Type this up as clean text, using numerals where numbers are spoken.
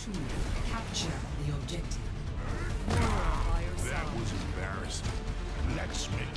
2. Capture the objective. That was embarrassing. Let's make